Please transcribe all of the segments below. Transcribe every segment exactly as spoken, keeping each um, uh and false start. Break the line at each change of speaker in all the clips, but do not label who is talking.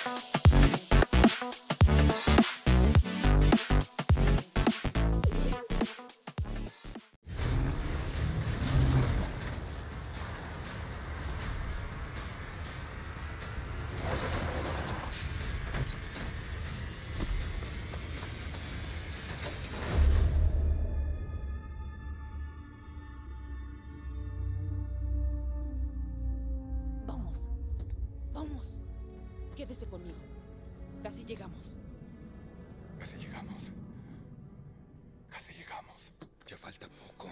Vamos. Quédese conmigo. Casi llegamos.
Casi llegamos. Casi llegamos. Ya falta poco.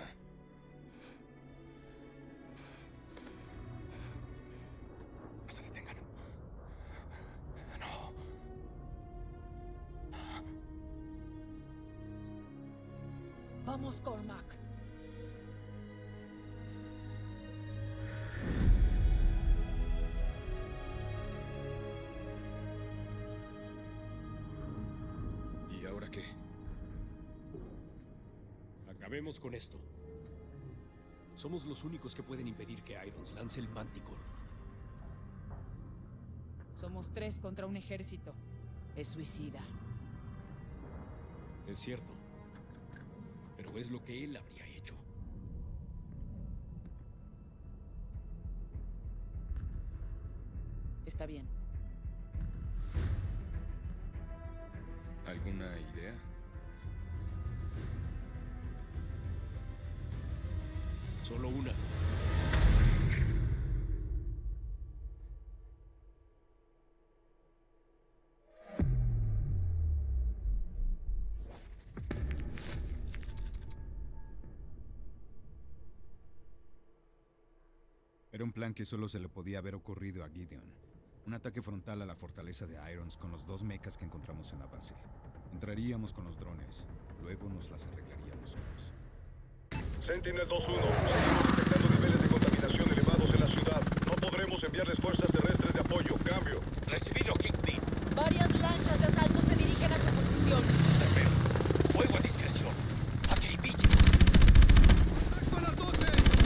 No se detengan. No.
Vamos, Cormac.
¿Y ahora qué?
Acabemos con esto. Somos los únicos que pueden impedir que Irons lance el Manticore.
Somos tres contra un ejército. Es suicida.
Es cierto. Pero es lo que él habría hecho.
Está bien.
¿Alguna idea?
Solo una.
Era un plan que solo se le podía haber ocurrido a Gideon. Un ataque frontal a la fortaleza de Irons con los dos mechas que encontramos en la base. Entraríamos con los drones, luego nos las arreglaríamos solos.
Sentinel dos uno, estamos detectando niveles de contaminación elevados en la ciudad. No podremos enviarles fuerzas terrestres de apoyo. Cambio.
Recibido, Kingpin.
Varias lanchas de asalto se dirigen a su posición.
Las veo. Fuego a discreción. Acribillen.
¡Acto a las doce!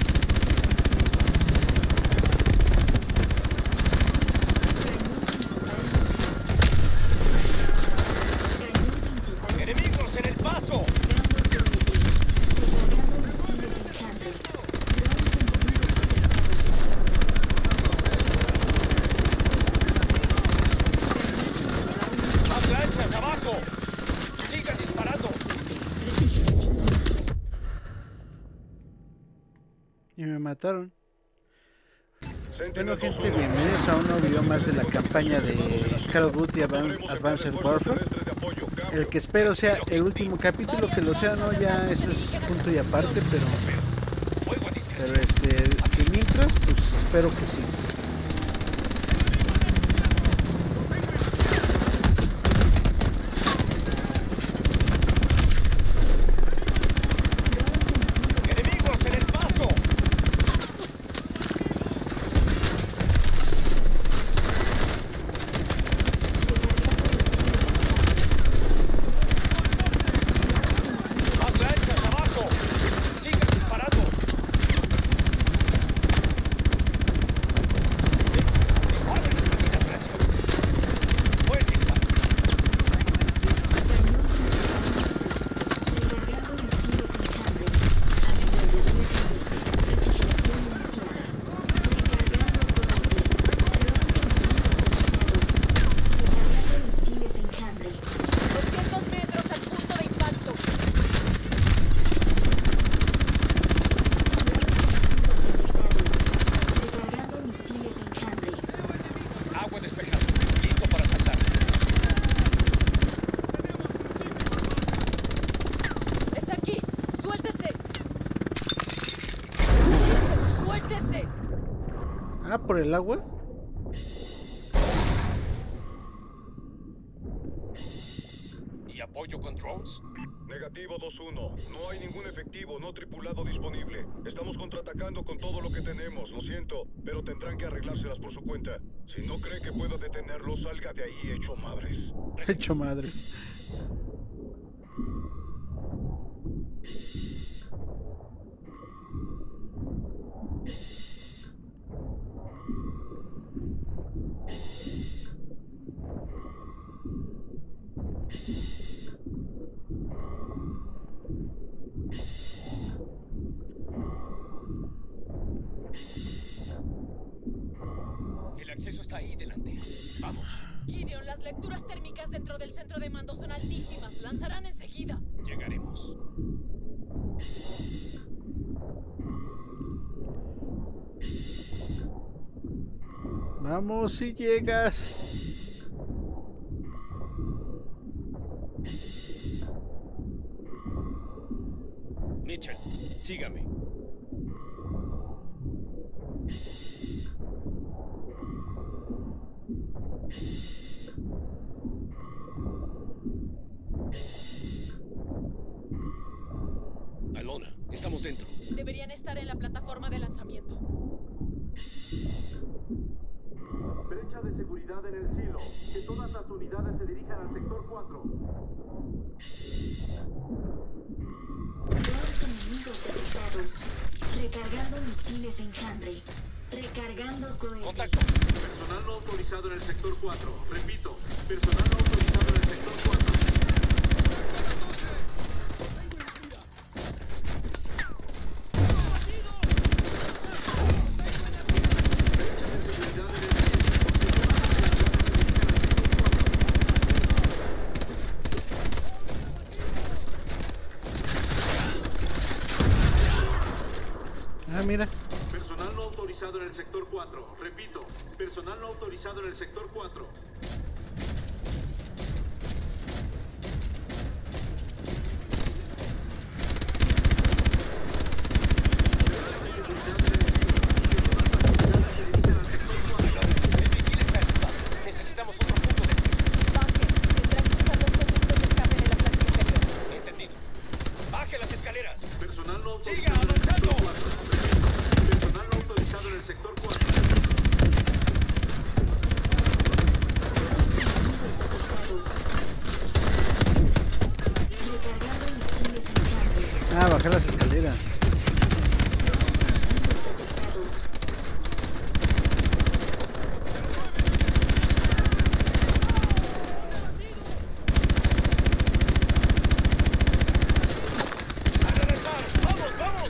¡Enemigos en el paso! ¡Más lanchas abajo! ¡Sigan disparando!
Y me mataron.
Sentinel
Bueno, gente,
dos uno,
bienvenidos a un nuevo video más de la campaña de Call of Duty Advan- Advanced Warfare. El que espero sea el último capítulo, que lo sea no, ya eso es punto y aparte, pero,
Fuego a
pero
discreción.
este, de mientras, pues espero que sí.
¡Enemigos en el paso! ¡Más lanchas abajo! ¡Sigan disparando! ¡Disparen las malditas lanchas! ¡Buen disparo!
doscientos metros al punto de impacto.
Agua despejada. Listo para saltar.
Es aquí. Suéltese. Suéltese.
Ah, por el agua.
¿Y apoyo con drones?
Negativo dos uno. No hay ningún efectivo no tripulado disponible. Estamos contraatacando con todo lo que tenemos. Lo siento, pero tendrán que arreglárselas por su cuenta. Si no cree que puedo detenerlo, salga de ahí hecho madres.
Hecho madre.
acceso está ahí delante. Vamos.
Gideon, las lecturas térmicas dentro del centro de mando son altísimas. Lanzarán enseguida.
Llegaremos.
Vamos, si llegas.
Mitchell, sígame. Alona, estamos dentro.
Deberían estar en la plataforma de lanzamiento.
Brecha de seguridad en el silo. Que todas las unidades se dirijan al sector cuatro.
Drones enemigos detectados. Recargando misiles enjambre. Recargando cohetes.
Contacto.
Personal no autorizado en el sector cuatro. Repito, personal no autorizado en el sector cuatro.
Ah, mira.
Personal no autorizado en el sector cuatro. Repito, personal no autorizado en el sector cuatro.
El misil está equipado. Necesitamos otro punto de acceso.
Baje. Tendrán que usar los conductos de escape de la planta inferior.
Entendido. Baje las escaleras.
Personal no
¡Siga
autorizado en el sector
avanzando!
cuatro. Repito, personal no autorizado en el sector cuatro.
Recargando misiles enjambre.
Ah, bajar las escaleras.
¡A regresar! ¡Vamos, vamos!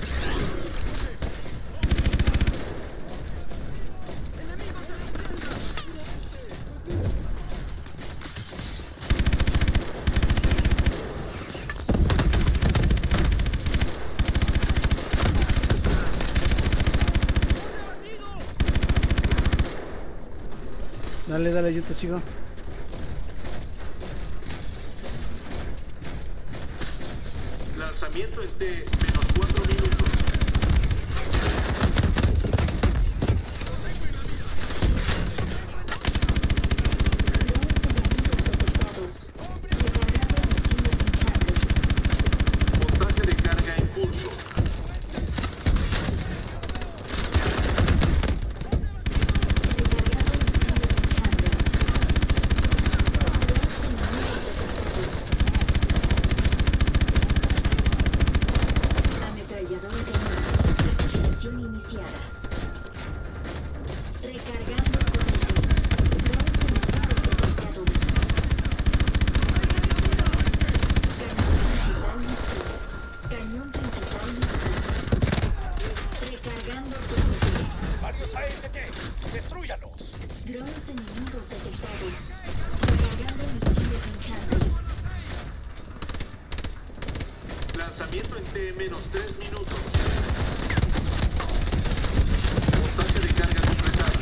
Dale, dale, yo te sigo.
Lanzamiento en T menos cuatro minutos. Montaje de carga en curso.
Ametrallador de cañón. Refrigeración iniciada. Recargando cohetes. Drones enemigos detectados. Cañón principal listo. Recargando cohetes.
¡Varios A S T! ¡Destrúyalos!
Drones enemigos detectados. Recargando misiles enjambre.
Lanzamiento en T menos tres minutos. Montaje de carga completado.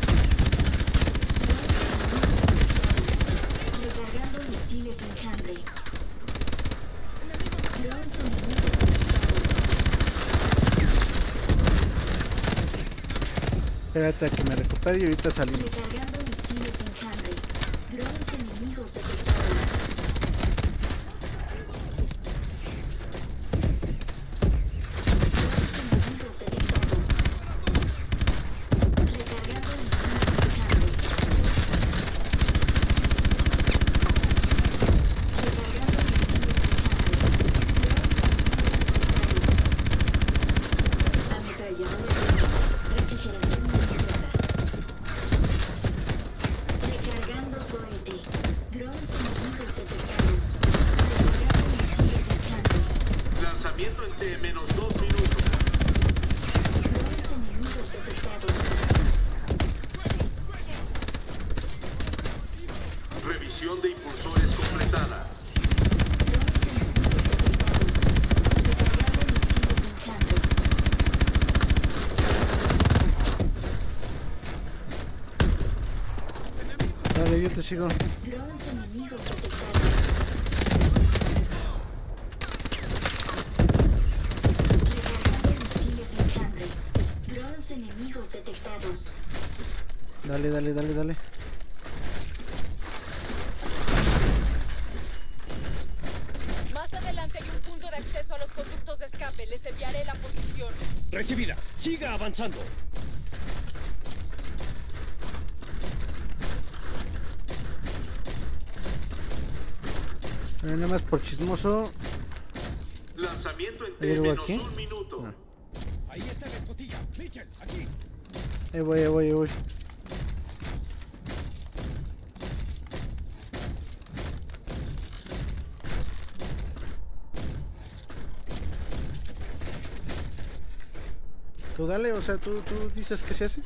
Recargando misiles enjambre. Drones enemigos detectados.
Espérate a que me recupere y ahorita salimos.
Recargando misiles enjambre. Drones enemigos detectados. Drones enemigos detectados. Recargando misiles enjambre. Recargando misiles enjambre. Drones enemigos detectados. Ametrallador de cañón. Refrigeración iniciada. Recargando cohete. Drones enemigos detectados. Recargando misiles enjambre.
Lanzamiento en T menos dos minutos.
Drones enemigos detectados.
Misión de impulsores completada.
Dale, yo te sigo.
Drones enemigos detectados. Recargando misiles enjambre. Drones enemigos detectados.
Dale, dale, dale, dale.
Más adelante hay un punto de acceso a los conductos de escape. Les enviaré la posición.
Recibida. Siga avanzando.
Eh, nada más por chismoso.
Lanzamiento en
¿Hay algo
menos
aquí?
un minuto.
No.
Ahí está la escotilla. Mitchell, aquí.
Ahí voy, ahí voy, ahí voy. Tú dale, o sea, tú, tú dices que se hace.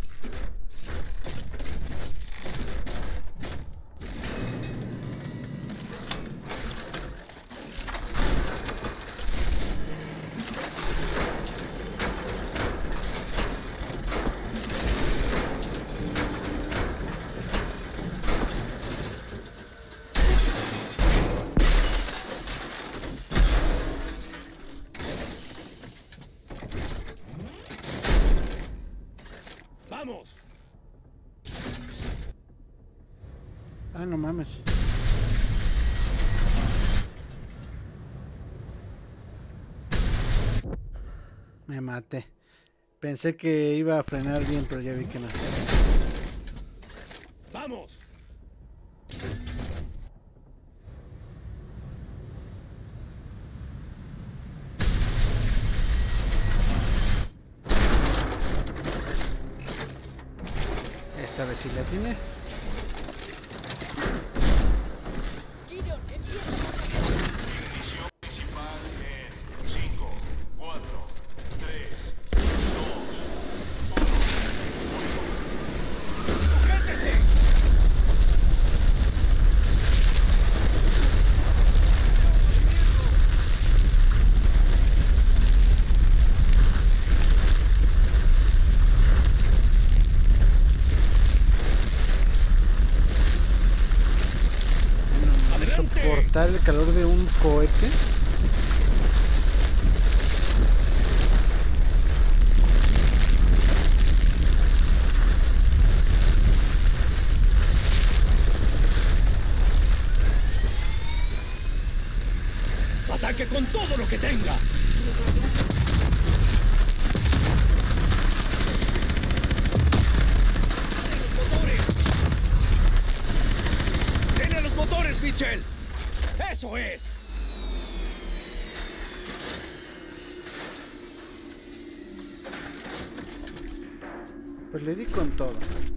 ¡Vamos!
Ah, no mames. Me maté. Pensé que iba a frenar bien, pero ya vi que no.
¡Vamos!
Esta vez sí la tiene.
Gideon, empieza.
Ignición principal en cinco, cuatro, tres, dos,
¡Sujétese!
Soportar el calor de un cohete.
¡Ataque con todo lo que tenga! ¡Tiene los motores, Mitchell! ¡Eso es!
Pues le di con todo.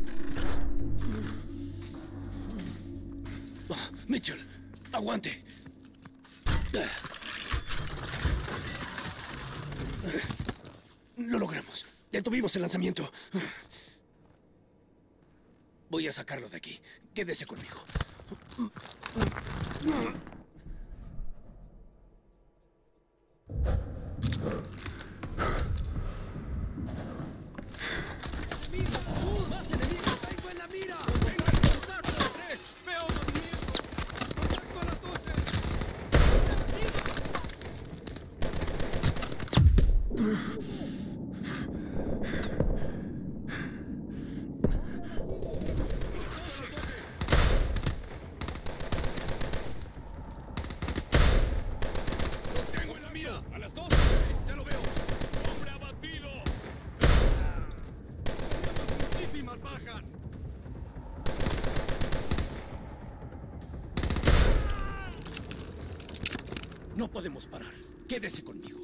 Ah, Mitchell, aguante. Lo logramos. Detuvimos el lanzamiento. Voy a sacarlo de aquí. Quédese conmigo. ¡Más enemigos! ¡Tengo en la mira! ¡Venga a impulsar por tres! ¡Veo movimiento! ¡Contacto a las doce! ¡Lo tengo en la mira! ¡A las doce! ¡Ya lo veo! ¡Hombre abatido! ¡Muchísimas bajas! No podemos parar. Quédese conmigo.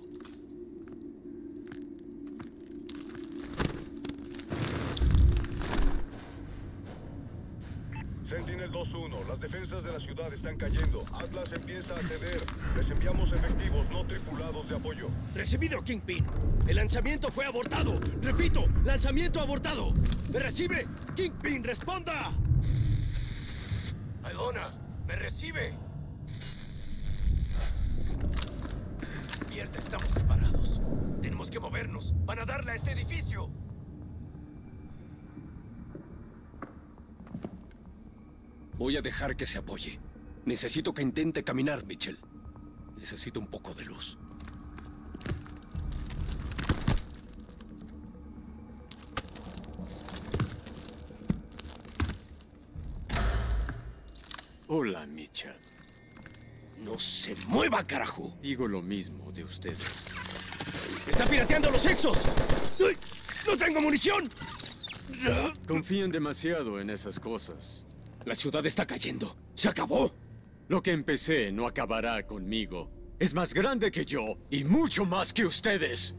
Sentinel dos uno, las defensas de la ciudad están cayendo. Atlas empieza a ceder. Les enviamos efectivos no tripulados de apoyo.
Recibido, Kingpin. El lanzamiento fue abortado. Repito, lanzamiento abortado. ¿Me recibe? Kingpin, responda.
Aldona, ¿me recibe? Mierda, estamos separados. Tenemos que movernos. Van a darle a este edificio. Voy a dejar que se apoye. Necesito que intente caminar, Mitchell. Necesito un poco de luz.
Hola, Mitchell.
No se mueva, carajo.
Digo lo mismo de ustedes.
¡Está pirateando los sexos! ¡Ay! ¡No tengo munición!
Confían demasiado en esas cosas.
La ciudad está cayendo. ¡Se acabó!
Lo que empecé no acabará conmigo. Es más grande que yo y mucho más que ustedes.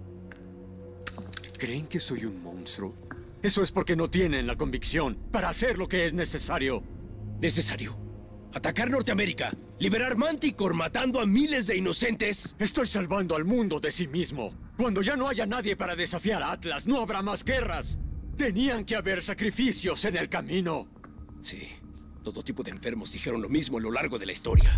¿Creen que soy un monstruo? Eso es porque no tienen la convicción para hacer lo que es necesario.
¿Necesario? ¿Atacar Norteamérica? ¿Liberar Manticore matando a miles de inocentes?
Estoy salvando al mundo de sí mismo. Cuando ya no haya nadie para desafiar a Atlas, no habrá más guerras. Tenían que haber sacrificios en el camino.
Sí, todo tipo de enfermos dijeron lo mismo a lo largo de la historia.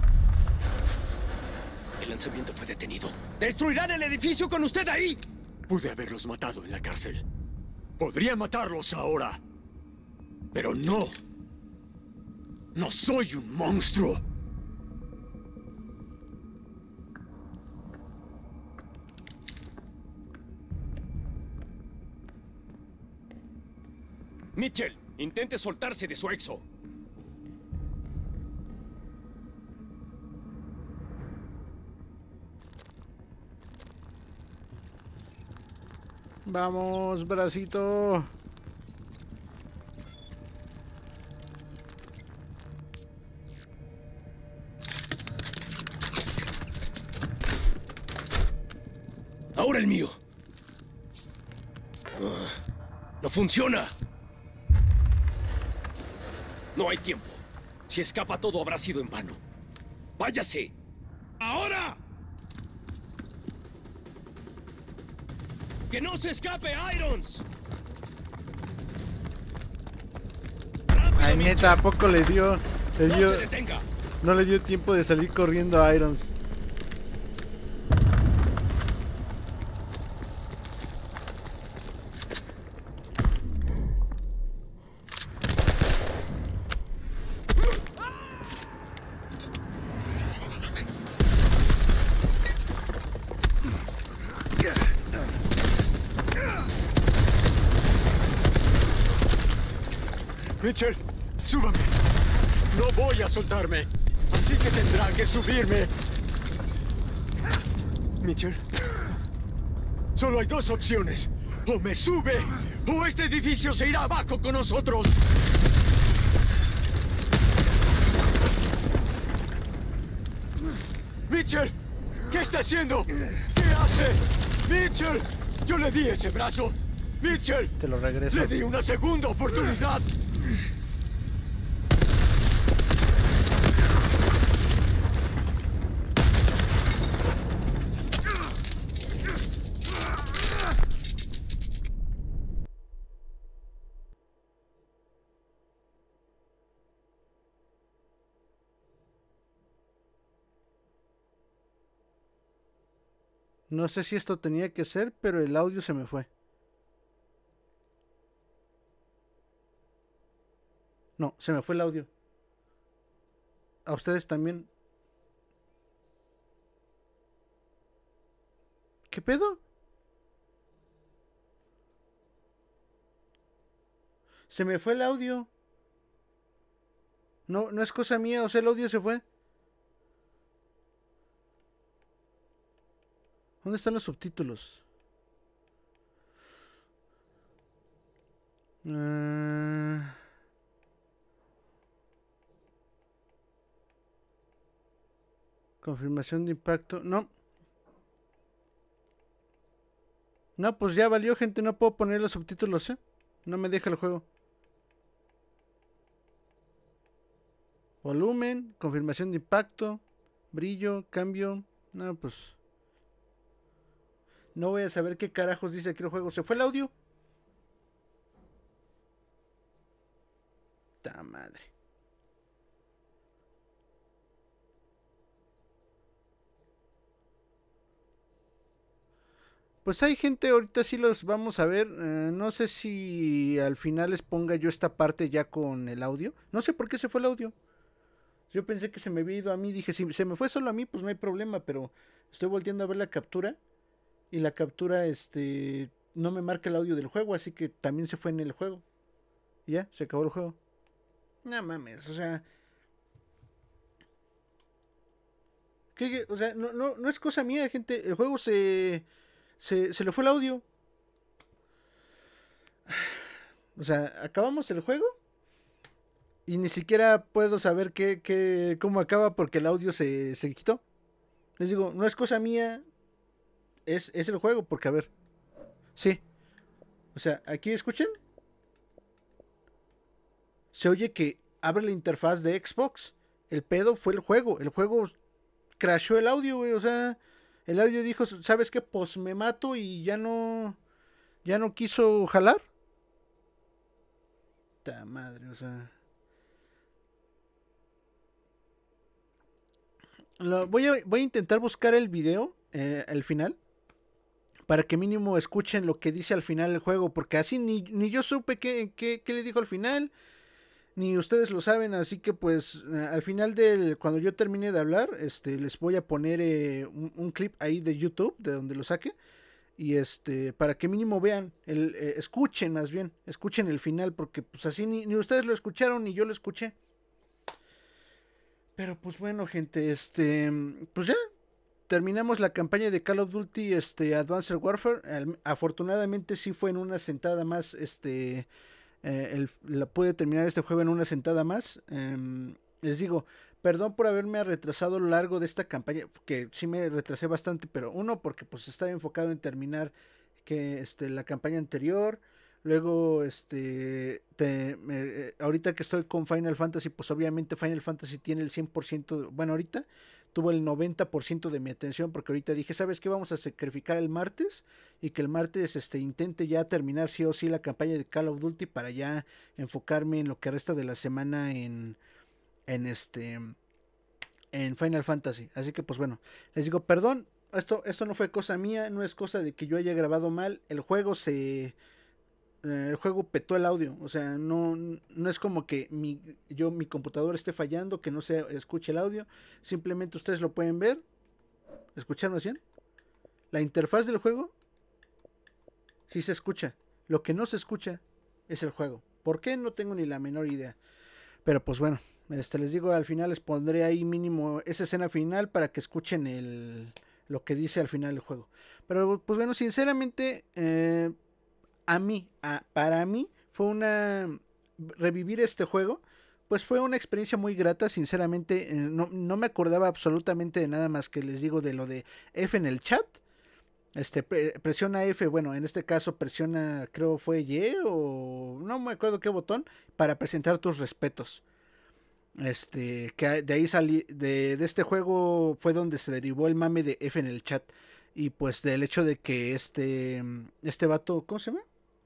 El lanzamiento fue detenido. ¡Destruirán el edificio con usted ahí!
Pude haberlos matado en la cárcel. Podría matarlos ahora. Pero no. No soy un monstruo.
Mitchell, intente soltarse de su exo.
Vamos, bracito.
Ahora el mío. Uh, no funciona. No hay tiempo. Si escapa todo habrá sido en vano. ¡Váyase! ¡Ahora! ¡Que no se escape, Irons!
Ay, neta, ¿a poco le dio? Le dio...
¡No se detenga!
No le dio tiempo de salir corriendo a Irons.
Mitchell, súbame. No voy a soltarme. Así que tendrá que subirme. Mitchell. Solo hay dos opciones. O me sube, o este edificio se irá abajo con nosotros. Mitchell, ¿qué está haciendo? ¿Qué hace? Mitchell, yo le di ese brazo. Mitchell,
te lo regreso.
Le di una segunda oportunidad.
No sé si esto tenía que ser, pero el audio se me fue. No, se me fue el audio. ¿A ustedes también? ¿Qué pedo? Se me fue el audio. No, no es cosa mía, o sea, el audio se fue. ¿Dónde están los subtítulos? Uh... Confirmación de impacto. No. No, pues ya valió, gente. No puedo poner los subtítulos, ¿eh? No me deja el juego. Volumen, confirmación de impacto, brillo, cambio. No, pues... No voy a saber qué carajos dice aquí el juego. ¿Se fue el audio? ¡Ta madre! Pues hay gente, ahorita sí los vamos a ver. Eh, no sé si al final les ponga yo esta parte ya con el audio. No sé por qué se fue el audio. Yo pensé que se me había ido a mí. Dije, si se me fue solo a mí, pues no hay problema. Pero estoy volteando a ver la captura. Y la captura, este, no me marca el audio del juego. Así que también se fue en el juego. Y ya, se acabó el juego. No mames, o sea... ¿Qué, qué? O sea, no, no, no es cosa mía, gente. El juego se... Se, se le fue el audio. O sea, acabamos el juego y ni siquiera puedo saber qué, qué, cómo acaba porque el audio se, se quitó. Les digo, no es cosa mía, es, es el juego, porque a ver. Sí. O sea, aquí escuchen. Se oye que abre la interfaz de Xbox. El pedo fue el juego. El juego crashó el audio, güey. O sea... El audio dijo, ¿sabes qué? Pues me mato y ya no... Ya no quiso jalar. Ta madre, o sea... Lo, voy, a, voy a intentar buscar el video, eh, al final. Para que mínimo escuchen lo que dice al final el juego. Porque así ni, ni yo supe qué, qué, qué le dijo al final. Ni ustedes lo saben, así que pues al final del, cuando yo termine de hablar, este, les voy a poner eh, un, un clip ahí de YouTube, de donde lo saque, y este, para que mínimo vean, el, eh, escuchen más bien, escuchen el final, porque pues así ni, ni ustedes lo escucharon, ni yo lo escuché. Pero pues bueno, gente, este, pues ya, terminamos la campaña de Call of Duty, este, Advanced Warfare. Afortunadamente sí fue en una sentada más, este... Eh, el, la pude terminar este juego en una sentada más. Eh, les digo, perdón por haberme retrasado a lo largo de esta campaña, que sí me retrasé bastante, pero uno porque pues estaba enfocado en terminar que este la campaña anterior. Luego este te, eh, ahorita que estoy con Final Fantasy, pues obviamente Final Fantasy tiene el cien por ciento, de, bueno, ahorita tuvo el noventa por ciento de mi atención, porque ahorita dije, ¿sabes qué? Vamos a sacrificar el martes y que el martes este, intente ya terminar sí o sí la campaña de Call of Duty para ya enfocarme en lo que resta de la semana en, en este en Final Fantasy. Así que pues bueno, les digo, perdón, esto, esto no fue cosa mía, no es cosa de que yo haya grabado mal, el juego se... el juego petó el audio, o sea, no, no es como que mi, yo, mi computadora esté fallando, que no se escuche el audio, simplemente ustedes lo pueden ver, ¿escucharon bien? La interfaz del juego sí se escucha, lo que no se escucha es el juego, ¿por qué? No tengo ni la menor idea, pero pues bueno, este, les digo, al final les pondré ahí mínimo esa escena final para que escuchen el, lo que dice al final del juego, pero pues bueno, sinceramente, eh, a mí, a, para mí, fue una... Revivir este juego, pues fue una experiencia muy grata, sinceramente, eh, no, no me acordaba absolutamente de nada más que les digo de lo de F en el chat. Este, pre, presiona F, bueno, en este caso presiona, creo fue Y o... no me acuerdo qué botón, para presentar tus respetos. Este, que de ahí salí, de, de este juego fue donde se derivó el mame de F en el chat. Y pues del hecho de que este, este vato, ¿cómo se llama?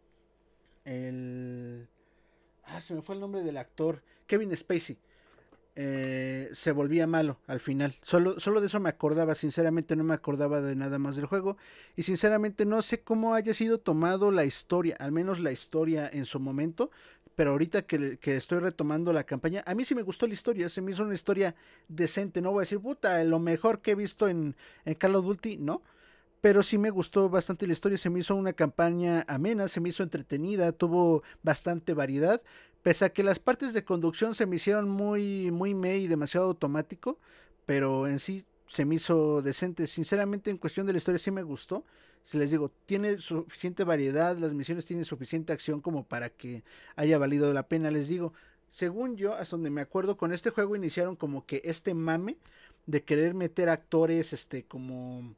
El... Ah, se me fue el nombre del actor. Kevin Spacey. Eh, se volvía malo al final. Solo, solo de eso me acordaba. Sinceramente no me acordaba de nada más del juego. Y sinceramente no sé cómo haya sido tomado la historia. Al menos la historia en su momento. Pero ahorita que, que estoy retomando la campaña, a mí sí me gustó la historia. Se me hizo una historia decente. No voy a decir, puta, lo mejor que he visto en, en Call of Duty. No. Pero sí me gustó bastante la historia, se me hizo una campaña amena, se me hizo entretenida, tuvo bastante variedad, pese a que las partes de conducción se me hicieron muy, muy meh y demasiado automático, pero en sí se me hizo decente. Sinceramente, en cuestión de la historia sí me gustó. Si les digo, tiene suficiente variedad, las misiones tienen suficiente acción como para que haya valido la pena. Les digo, según yo, hasta donde me acuerdo, con este juego iniciaron como que este mame de querer meter actores, este, como...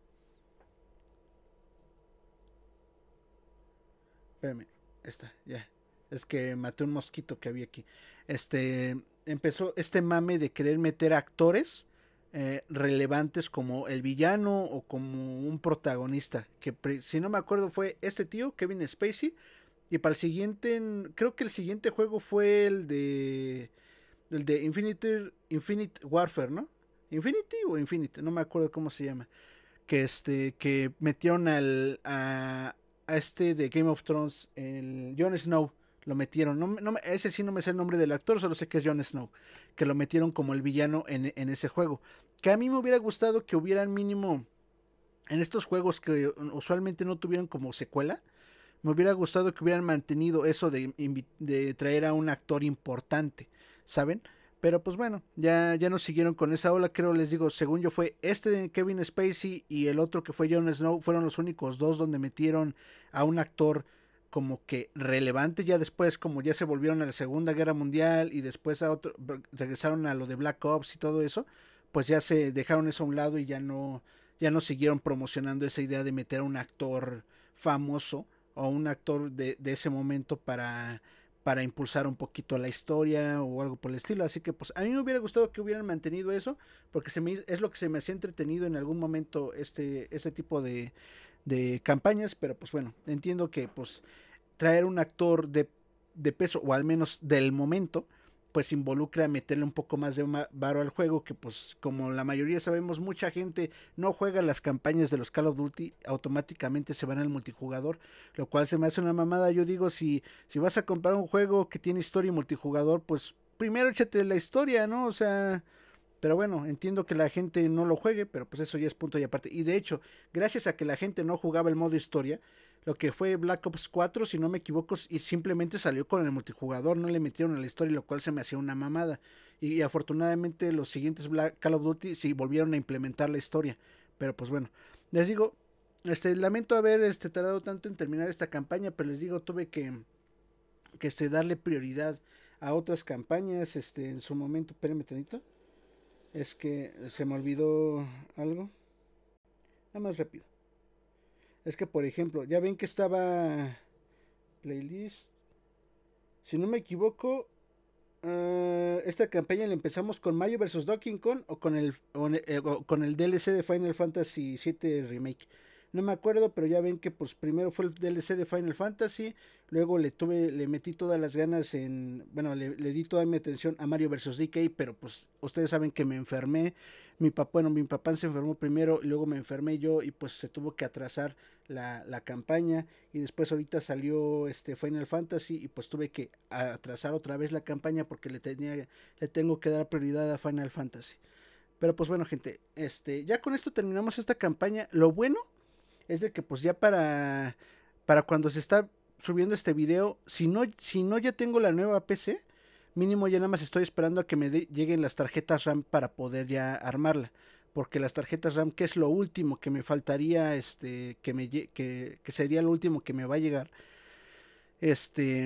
Espérame, esta, ya. Es que maté un mosquito que había aquí. Este, empezó este mame de querer meter actores eh, relevantes como el villano o como un protagonista. Que si no me acuerdo fue este tío, Kevin Spacey. Y para el siguiente, creo que el siguiente juego fue el de... El de Infinite, Infinite Warfare, ¿no? Infinity o Infinite, no me acuerdo cómo se llama. que este que metieron al a, a este de Game of Thrones, el Jon Snow, lo metieron, no, no, ese sí no me sé el nombre del actor, solo sé que es Jon Snow, que lo metieron como el villano en, en ese juego, que a mí me hubiera gustado que hubieran mínimo en estos juegos que usualmente no tuvieron como secuela, me hubiera gustado que hubieran mantenido eso de, de traer a un actor importante, ¿saben? Pero pues bueno, ya, ya nos siguieron con esa ola, creo, les digo, según yo fue este de Kevin Spacey y el otro que fue Jon Snow, fueron los únicos dos donde metieron a un actor como que relevante. Ya después, como ya se volvieron a la Segunda Guerra Mundial y después a otro, regresaron a lo de Black Ops y todo eso, pues ya se dejaron eso a un lado y ya no, ya no siguieron promocionando esa idea de meter a un actor famoso o un actor de, de ese momento para... para impulsar un poquito la historia o algo por el estilo, así que pues a mí me hubiera gustado que hubieran mantenido eso, porque se me, es lo que se me hacía entretenido en algún momento este, este tipo de, de campañas, pero pues bueno, entiendo que pues traer un actor de, de peso, o al menos del momento, pues involucra meterle un poco más de varo al juego, que pues como la mayoría sabemos, mucha gente no juega las campañas de los Call of Duty, automáticamente se van al multijugador, lo cual se me hace una mamada. Yo digo, si, si vas a comprar un juego que tiene historia y multijugador, pues primero échate la historia, ¿no? O sea, pero bueno, entiendo que la gente no lo juegue, pero pues eso ya es punto y aparte. Y de hecho, gracias a que la gente no jugaba el modo historia, lo que fue Black Ops cuatro, si no me equivoco, y simplemente salió con el multijugador, no le metieron a la historia, lo cual se me hacía una mamada. Y, y afortunadamente los siguientes Black, Call of Duty sí volvieron a implementar la historia. Pero pues bueno, les digo, este lamento haber este, tardado tanto en terminar esta campaña, pero les digo, tuve que, que este, darle prioridad a otras campañas este, en su momento. Espérenme tantito. Es que se me olvidó algo. Nada más rápido. Es que, por ejemplo, ya ven que estaba playlist. Si no me equivoco, uh, esta campaña la empezamos con Mario versus. Donkey Kong o con el, o, eh, o con el D L C de Final Fantasy siete Remake. No me acuerdo, pero ya ven que pues primero fue el D L C de Final Fantasy, luego le tuve, le metí todas las ganas en, bueno, le, le di toda mi atención a Mario versus. D K, pero pues ustedes saben que me enfermé, mi papá, bueno, mi papá se enfermó primero, luego me enfermé yo y pues se tuvo que atrasar la, la campaña, y después ahorita salió este Final Fantasy y pues tuve que atrasar otra vez la campaña porque le tenía, le tengo que dar prioridad a Final Fantasy. Pero pues bueno, gente, este, ya con esto terminamos esta campaña. Lo bueno es de que pues ya para, para cuando se está subiendo este video, si no, si no ya tengo la nueva P C, mínimo ya nada más estoy esperando a que me de, lleguen las tarjetas RAM para poder ya armarla, porque las tarjetas RAM, que es lo último que me faltaría, este, que me que, que sería lo último que me va a llegar, este,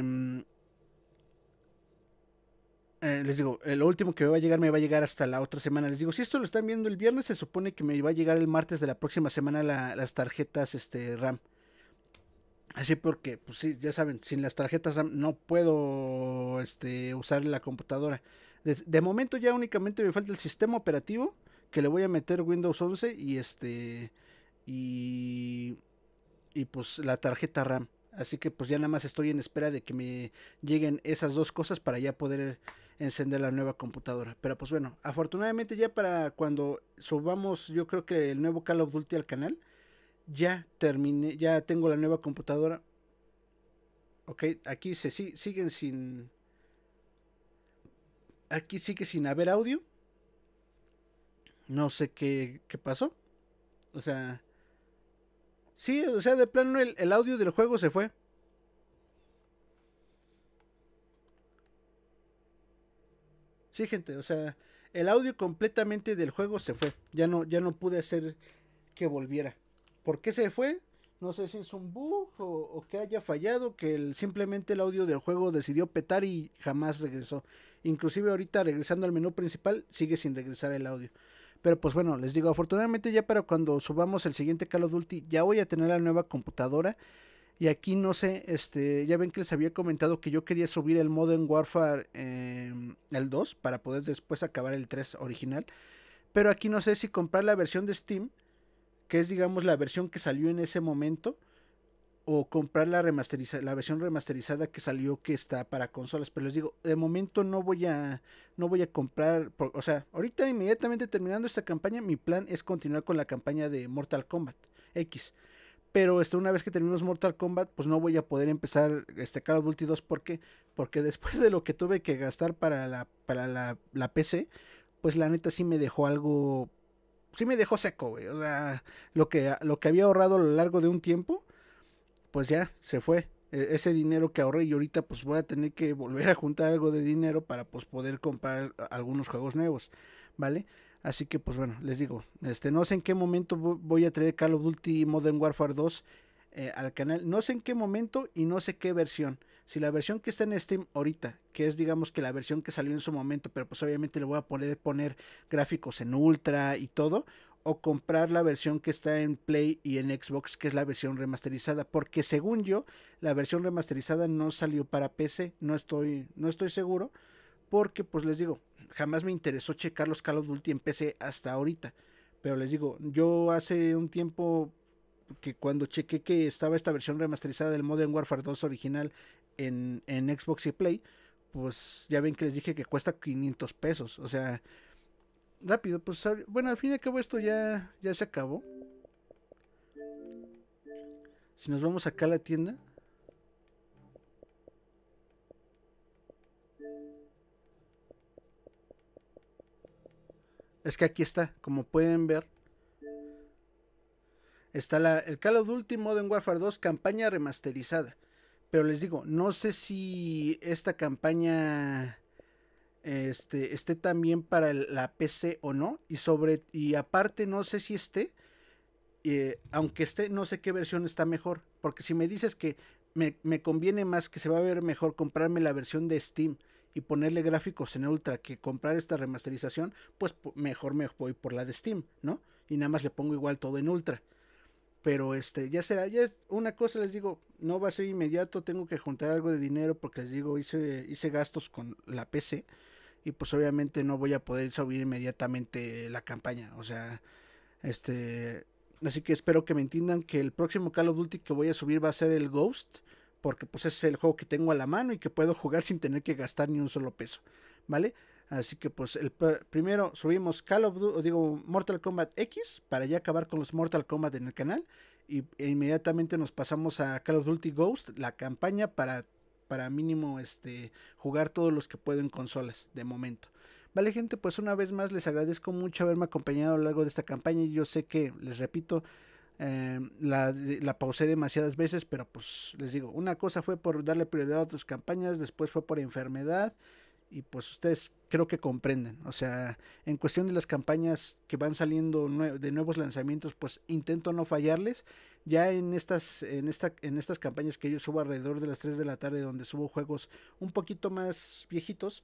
eh, les digo, eh, lo último que me va a llegar me va a llegar hasta la otra semana. Les digo, si esto lo están viendo el viernes, se supone que me va a llegar el martes de la próxima semana la, las tarjetas este, RAM. Así porque, pues sí, ya saben, sin las tarjetas RAM no puedo este, usar la computadora. De, de momento ya únicamente me falta el sistema operativo, que le voy a meter Windows once y este y, y pues la tarjeta RAM. Así que pues ya nada más estoy en espera de que me lleguen esas dos cosas para ya poder encender la nueva computadora. Pero pues bueno, afortunadamente ya para cuando subamos, yo creo que el nuevo Call of Duty al canal, ya terminé, ya tengo la nueva computadora. Ok, aquí se si, siguen sin, aquí sigue sin haber audio. No sé qué, qué pasó. O sea, sí, o sea, de plano el, el audio del juego se fue. Sí, gente, o sea, el audio completamente del juego se fue. Ya no, ya no pude hacer que volviera. ¿Por qué se fue? No sé si es un bug o, o que haya fallado, que el, simplemente el audio del juego decidió petar y jamás regresó. Inclusive ahorita regresando al menú principal sigue sin regresar el audio. Pero pues bueno, les digo, afortunadamente ya para cuando subamos el siguiente Call of Duty ya voy a tener la nueva computadora. Y aquí no sé, este, ya ven que les había comentado que yo quería subir el Modern Warfare eh, el dos para poder después acabar el tres original. Pero aquí no sé si comprar la versión de Steam, que es digamos la versión que salió en ese momento, o comprar la remasteriza la versión remasterizada que salió que está para consolas, pero les digo, de momento no voy a no voy a comprar, por, o sea, ahorita inmediatamente terminando esta campaña, mi plan es continuar con la campaña de Mortal Kombat X. Pero este, una vez que terminemos Mortal Kombat, pues no voy a poder empezar este Call of Duty dos. ¿Por qué? Porque después de lo que tuve que gastar para la para la, la P C, pues la neta sí me dejó algo, sí me dejó seco, güey. O sea, lo que lo que había ahorrado a lo largo de un tiempo, pues ya se fue. Ese dinero que ahorré y ahorita pues voy a tener que volver a juntar algo de dinero para pues poder comprar algunos juegos nuevos, ¿vale? Así que pues bueno, les digo, este no sé en qué momento voy a traer Call of Duty Modern Warfare dos eh, al canal, no sé en qué momento y no sé qué versión. Si la versión que está en Steam ahorita, que es digamos que la versión que salió en su momento, pero pues obviamente le voy a poder poner gráficos en ultra y todo, o comprar la versión que está en Play y en Xbox, que es la versión remasterizada, porque según yo, la versión remasterizada no salió para P C, no estoy, no estoy seguro, porque pues les digo, jamás me interesó checar los Call of Duty en P C hasta ahorita, pero les digo, yo hace un tiempo que cuando chequé que estaba esta versión remasterizada del Modern Warfare dos original en, en Xbox y Play, pues ya ven que les dije que cuesta quinientos pesos, o sea, rápido, pues bueno, al fin y al cabo esto ya, ya se acabó. Si nos vamos acá a la tienda, es que aquí está, como pueden ver, está la, el Call of Duty Modern Warfare dos campaña remasterizada. Pero les digo, no sé si esta campaña este, esté también para la P C o no. Y sobre y aparte no sé si esté. Eh, aunque esté, no sé qué versión está mejor. Porque si me dices que me, me conviene más, que se va a ver mejor comprarme la versión de Steam y ponerle gráficos en ultra que comprar esta remasterización, pues mejor me voy por la de Steam, ¿no? Y nada más le pongo igual todo en ultra. Pero este, ya será, ya es una cosa, les digo, no va a ser inmediato, tengo que juntar algo de dinero porque les digo, hice, hice gastos con la P C y pues obviamente no voy a poder subir inmediatamente la campaña, o sea, este, así que espero que me entiendan que el próximo Call of Duty que voy a subir va a ser el Ghost, porque pues ese es el juego que tengo a la mano y que puedo jugar sin tener que gastar ni un solo peso, ¿vale? Así que pues el primero subimos Call of Duty, digo Mortal Kombat X para ya acabar con los Mortal Kombat en el canal y e inmediatamente nos pasamos a Call of Duty Ghost, la campaña para para mínimo este jugar todos los que puedo en consolas de momento. Vale, gente, pues una vez más les agradezco mucho haberme acompañado a lo largo de esta campaña. Yo sé que, les repito, eh, la, la pausé demasiadas veces, pero pues les digo, una cosa fue por darle prioridad a otras campañas, después fue por enfermedad. Y pues ustedes creo que comprenden, o sea, en cuestión de las campañas que van saliendo nue de nuevos lanzamientos, pues intento no fallarles. Ya en estas, en esta, en estas campañas que yo subo alrededor de las tres de la tarde, donde subo juegos un poquito más viejitos,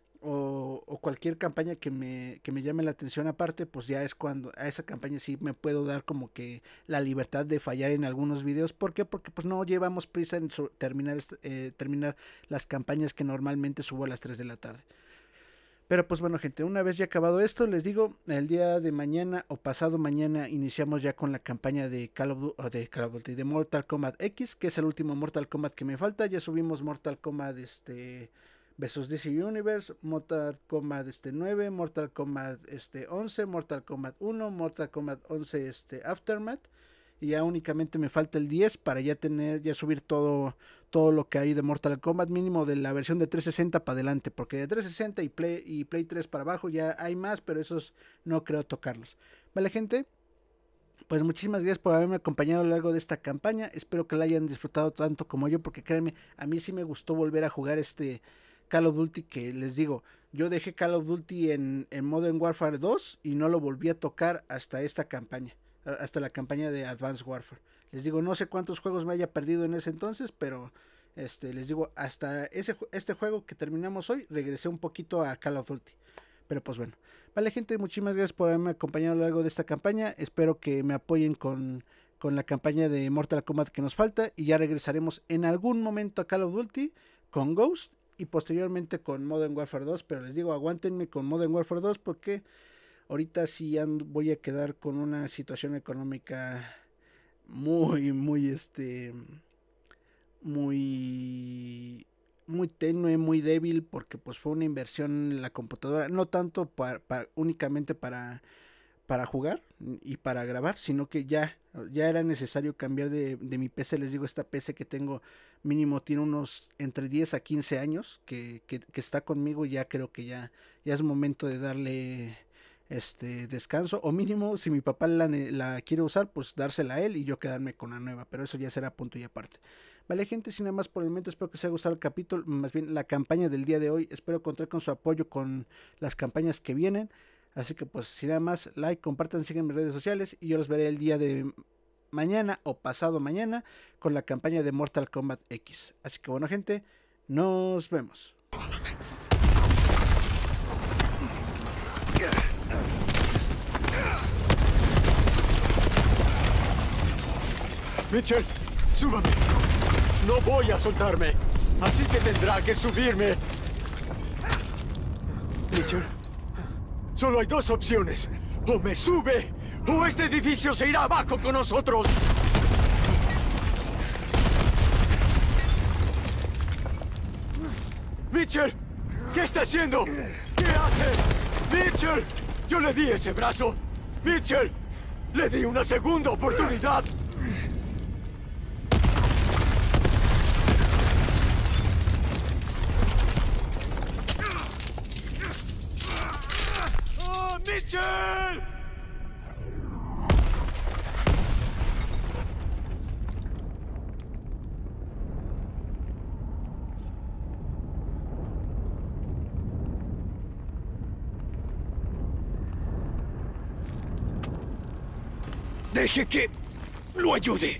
o, o cualquier campaña que me, que me llame la atención aparte, pues ya es cuando a esa campaña sí me puedo dar como que la libertad de fallar en algunos videos. ¿Por qué? Porque pues no llevamos prisa en su, terminar, eh, terminar las campañas que normalmente subo a las tres de la tarde. Pero pues bueno, gente, una vez ya acabado esto, les digo, el día de mañana o pasado mañana iniciamos ya con la campaña de Call of Duty, de, Call of Duty, de Mortal Kombat X, que es el último Mortal Kombat que me falta. Ya subimos Mortal Kombat este versus D C Universe, Mortal Kombat este nueve, Mortal Kombat este once, Mortal Kombat uno, Mortal Kombat once este Aftermath, y ya únicamente me falta el diez para ya tener, ya subir todo, todo lo que hay de Mortal Kombat, mínimo de la versión de trescientos sesenta para adelante, porque de trescientos sesenta y Play, y Play tres para abajo ya hay más, pero esos no creo tocarlos. Vale, gente, pues muchísimas gracias por haberme acompañado a lo largo de esta campaña. Espero que la hayan disfrutado tanto como yo, porque créanme, a mí sí me gustó volver a jugar este Call of Duty, que les digo, yo dejé Call of Duty en, en Modern Warfare dos y no lo volví a tocar hasta esta campaña, hasta la campaña de Advanced Warfare. Les digo, no sé cuántos juegos me haya perdido en ese entonces, pero este les digo, hasta ese este juego que terminamos hoy, regresé un poquito a Call of Duty. Pero pues bueno, vale, gente, muchísimas gracias por haberme acompañado a lo largo de esta campaña. Espero que me apoyen con, con la campaña de Mortal Kombat que nos falta, y ya regresaremos en algún momento a Call of Duty con Ghost y posteriormente con Modern Warfare dos. Pero les digo, aguántenme con Modern Warfare dos, porque ahorita sí ando, voy a quedar con una situación económica muy, muy, este, muy muy tenue, muy débil, porque pues fue una inversión en la computadora, no tanto para, para únicamente para para jugar y para grabar, sino que ya ya era necesario cambiar de, de mi P C. Les digo, esta P C que tengo mínimo tiene unos entre diez a quince años que, que, que está conmigo. Ya creo que ya, ya es momento de darle este descanso, o mínimo si mi papá la, la quiere usar, pues dársela a él y yo quedarme con la nueva, pero eso ya será punto y aparte. Vale, gente, sin nada más por el momento, espero que os haya gustado el capítulo, más bien la campaña del día de hoy. Espero contar con su apoyo con las campañas que vienen. Así que pues sin nada más, like, compartan, sigan mis redes sociales y yo los veré el día de mañana o pasado mañana con la campaña de Mortal Kombat X. Así que bueno, gente, nos vemos.
Mitchell, súbame. No voy a soltarme, así que tendrá que subirme. Mitchell, solo hay dos opciones. O me sube, o este edificio se irá abajo con nosotros. Mitchell, ¿qué está haciendo? ¿Qué hace? Mitchell, yo le di ese brazo. Mitchell, le di una segunda oportunidad. ¡Oh, Mitchell! Deje que lo ayude.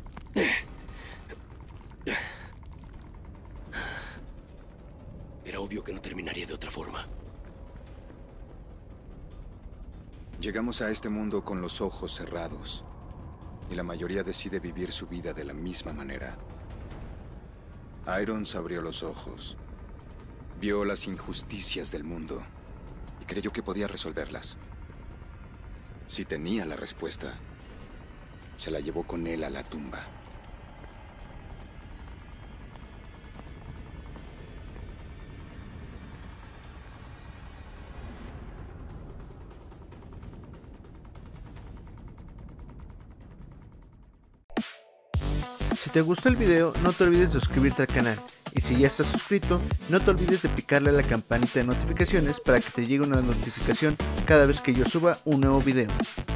Era obvio que no terminaría de otra forma.
Llegamos a este mundo con los ojos cerrados, y la mayoría decide vivir su vida de la misma manera. Irons abrió los ojos, vio las injusticias del mundo y creyó que podía resolverlas. Si tenía la respuesta, se la llevó con él a la tumba.
Si te gustó el video, no te olvides de suscribirte al canal. Y si ya estás suscrito, no te olvides de picarle a la campanita de notificaciones para que te llegue una notificación cada vez que yo suba un nuevo video.